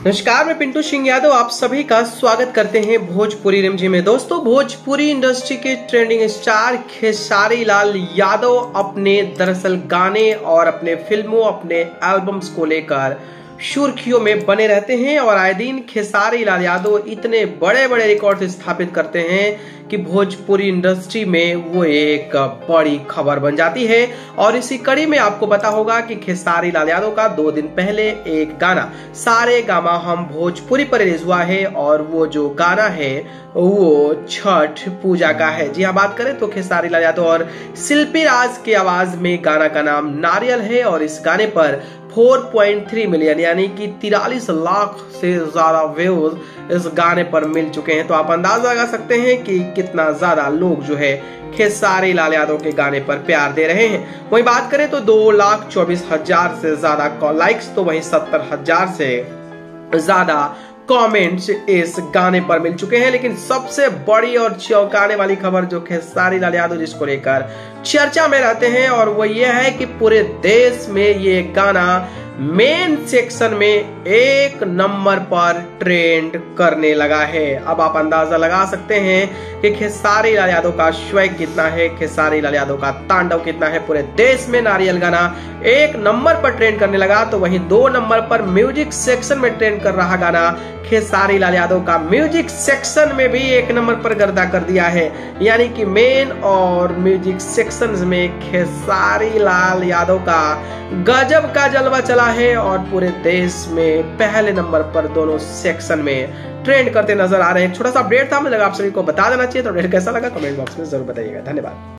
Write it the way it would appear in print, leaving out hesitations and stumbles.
नमस्कार, मैं पिंटू सिंह यादव आप सभी का स्वागत करते हैं भोजपुरी रिमझिम में। दोस्तों, भोजपुरी इंडस्ट्री के ट्रेंडिंग स्टार खेसारी लाल यादव अपने दरअसल गाने और अपने फिल्मों, अपने एल्बम्स को लेकर सुर्खियों में बने रहते हैं और आए दिन खेसारी लाल यादव इतने बड़े बड़े रिकॉर्ड स्थापित करते हैं कि भोजपुरी इंडस्ट्री में वो एक बड़ी खबर बन जाती है। और इसी कड़ी में आपको पता होगा कि खेसारी लाल यादव का 2 दिन पहले एक गाना सारे गामा हम भोजपुरी पर रिलीज हुआ है और वो जो गाना है वो छठ पूजा का है। जी हाँ, बात करें तो खेसारी लाल यादव और शिल्पी राज की आवाज में गाना का नाम नारियल है और इस गाने पर 4.3 मिलियन यानी कि 43 लाख से ज्यादा व्यूज इस गाने पर मिल चुके हैं। तो आप अंदाजा लगा सकते हैं कि कितना ज्यादा लोग जो है खेसारी लाल यादव के गाने पर प्यार दे रहे हैं। वहीं बात करें तो 2,24,000 से ज्यादा लाइक्स, तो वहीं 70,000 से ज्यादा कमेंट्स इस गाने पर मिल चुके हैं। लेकिन सबसे बड़ी और चौंकाने वाली खबर जो खेसारी लाल यादव जिसको लेकर चर्चा में रहते हैं और वो ये है कि पूरे देश में ये गाना मेन सेक्शन में 1 नंबर पर ट्रेंड करने लगा है। अब आप अंदाजा लगा सकते हैं कि खेसारी लाल यादव का स्वैग कितना है, खेसारी लाल यादव का तांडव कितना है। पूरे देश में नारियल गाना 1 नंबर पर ट्रेंड करने लगा, तो वहीं 2 नंबर पर म्यूजिक सेक्शन में ट्रेंड कर रहा गाना खेसारी लाल यादव का म्यूजिक सेक्शन में भी 1 नंबर पर गर्दा कर दिया है। यानी कि मेन और म्यूजिक सेक्शन में खेसारी लाल यादव का गजब का जलवा चला है और पूरे देश में पहले नंबर पर दोनों सेक्शन में ट्रेंड करते नजर आ रहे हैं। छोटा सा अपडेट था, मुझे लगा आप सभी को बता देना चाहिए। तो अपडेट कैसा लगा कमेंट बॉक्स में जरूर बताइएगा। धन्यवाद।